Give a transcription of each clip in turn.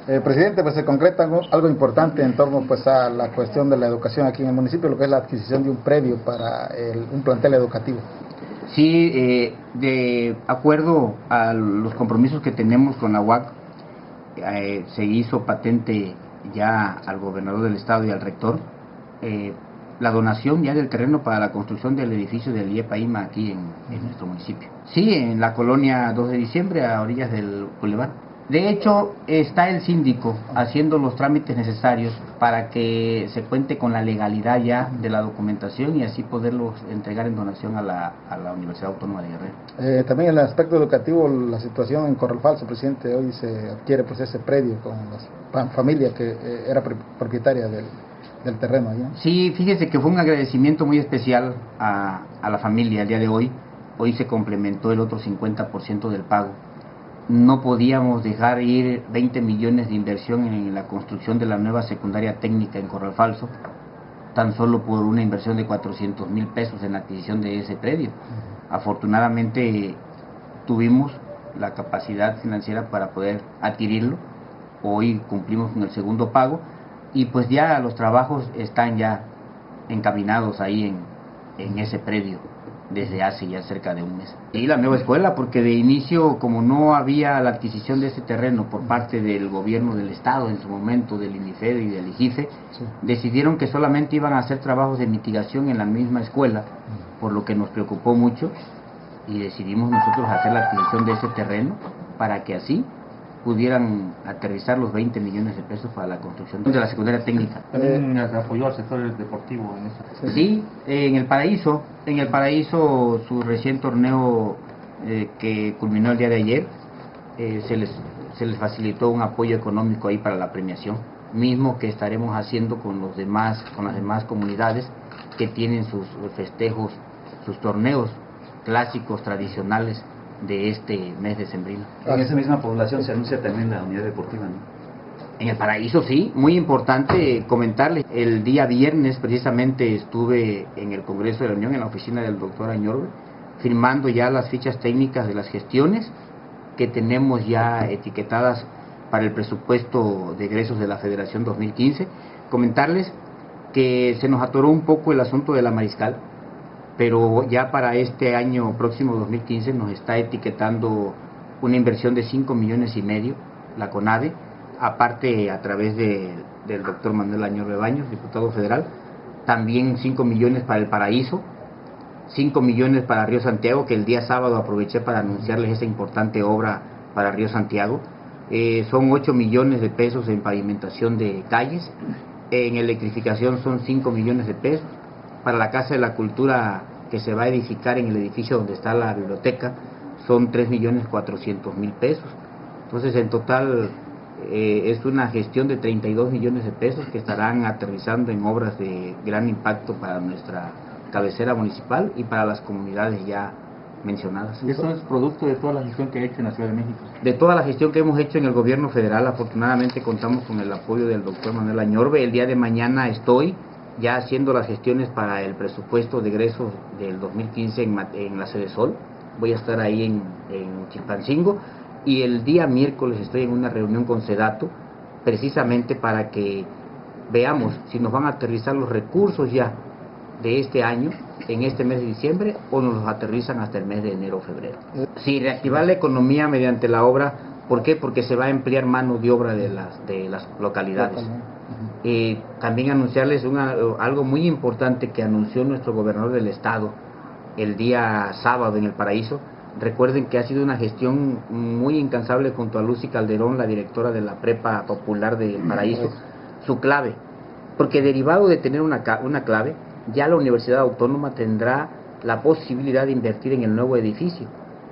Presidente, pues se concreta algo importante en torno pues a la cuestión de la educación aquí en el municipio, lo que es la adquisición de un predio para un plantel educativo. Sí, de acuerdo a los compromisos que tenemos con la UAC, se hizo patente ya al gobernador del estado y al rector la donación ya del terreno para la construcción del edificio del IEPAIMA aquí en nuestro municipio. Sí, en la colonia 2 de diciembre, a orillas del Boulevard. De hecho, está el síndico haciendo los trámites necesarios para que se cuente con la legalidad ya de la documentación y así poderlos entregar en donación a la Universidad Autónoma de Guerrero. También en el aspecto educativo, la situación en Corral Falso, presidente, hoy se adquiere pues ese predio con la familia que era propietaria del terreno allá. Sí, fíjese que fue un agradecimiento muy especial a la familia el día de hoy. Hoy se complementó el otro 50% del pago. No podíamos dejar ir 20 millones de inversión en la construcción de la nueva secundaria técnica en Corral Falso, tan solo por una inversión de 400,000 pesos en la adquisición de ese predio. Afortunadamente tuvimos la capacidad financiera para poder adquirirlo. Hoy cumplimos con el segundo pago y pues ya los trabajos están ya encaminados ahí en ese predio desde hace ya cerca de un mes. Y la nueva escuela, porque de inicio, como no había la adquisición de ese terreno por parte del gobierno del estado en su momento, del INIFED y del IGIFE, sí, decidieron que solamente iban a hacer trabajos de mitigación en la misma escuela, por lo que nos preocupó mucho y decidimos nosotros hacer la adquisición de ese terreno para que así pudieran aterrizar los 20 millones de pesos para la construcción de la secundaria técnica. También apoyó al sector deportivo en eso. Sí, en el Paraíso su recién torneo que culminó el día de ayer, se les facilitó un apoyo económico ahí para la premiación, mismo que estaremos haciendo con las demás comunidades que tienen sus festejos, sus torneos clásicos tradicionales de este mes decembrino. En esa misma población se anuncia también la unidad deportiva, ¿no? En el Paraíso sí, muy importante comentarles. El día viernes precisamente estuve en el Congreso de la Unión, en la oficina del doctor Añorbe, firmando ya las fichas técnicas de las gestiones que tenemos ya etiquetadas para el presupuesto de egresos de la Federación 2015. Comentarles que se nos atoró un poco el asunto de la Mariscal, pero ya para este año próximo 2015 nos está etiquetando una inversión de 5,5 millones la CONADE, aparte a través del doctor Manuel Añorbe Baños, diputado federal, también 5 millones para el Paraíso, 5 millones para Río Santiago, que el día sábado aproveché para anunciarles esa importante obra para Río Santiago. Son 8 millones de pesos en pavimentación de calles, en electrificación son 5 millones de pesos, para la Casa de la Cultura que se va a edificar en el edificio donde está la biblioteca son 3,4 millones pesos. Entonces en total es una gestión de 32 millones de pesos que estarán aterrizando en obras de gran impacto para nuestra cabecera municipal y para las comunidades ya mencionadas. ¿Y eso es producto de toda la gestión que ha hecho en la Ciudad de México? De toda la gestión que hemos hecho en el gobierno federal, afortunadamente contamos con el apoyo del doctor Manuel Añorbe. El día de mañana estoy ya haciendo las gestiones para el presupuesto de egresos del 2015 en la Sede Sol. Voy a estar ahí en Chilpancingo y el día miércoles estoy en una reunión con SEDATU precisamente para que veamos si nos van a aterrizar los recursos ya de este año en este mes de diciembre o nos los aterrizan hasta el mes de enero o febrero. Sí, reactivar la economía mediante la obra. ¿Por qué? Porque se va a emplear mano de obra de las localidades. También anunciarles algo muy importante que anunció nuestro gobernador del estado el día sábado en el Paraíso. Recuerden que ha sido una gestión muy incansable junto a Lucy Calderón, la directora de la Prepa Popular del Paraíso, su clave, porque derivado de tener una clave, ya la Universidad Autónoma tendrá la posibilidad de invertir en el nuevo edificio.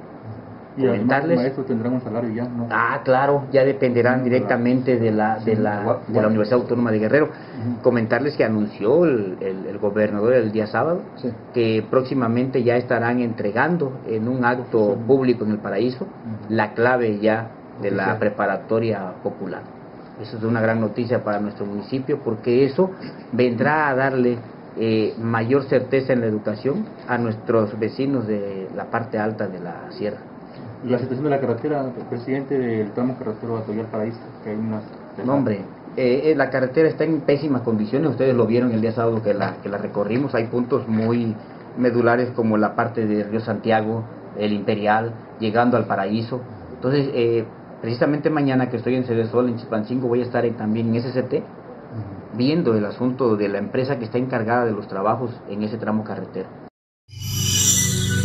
Y además los maestros tendrán un salario ya, ¿no? Claro, ya dependerán directamente de la Universidad Autónoma de Guerrero. Comentarles que anunció el gobernador el día sábado que próximamente ya estarán entregando en un acto público en el Paraíso la clave ya de la preparatoria popular. Eso es una gran noticia para nuestro municipio porque eso vendrá a darle mayor certeza en la educación a nuestros vecinos de la parte alta de la sierra. La situación de la carretera, presidente, del tramo carretero Atoyac Paraíso, que hay unas No, hombre, la carretera está en pésimas condiciones, ustedes lo vieron el día sábado que la recorrimos, hay puntos muy medulares como la parte de Río Santiago, el Imperial, llegando al Paraíso. Entonces, precisamente mañana que estoy en Cedesol, en Chilpancingo, voy a estar también en SCT, viendo el asunto de la empresa que está encargada de los trabajos en ese tramo carretero.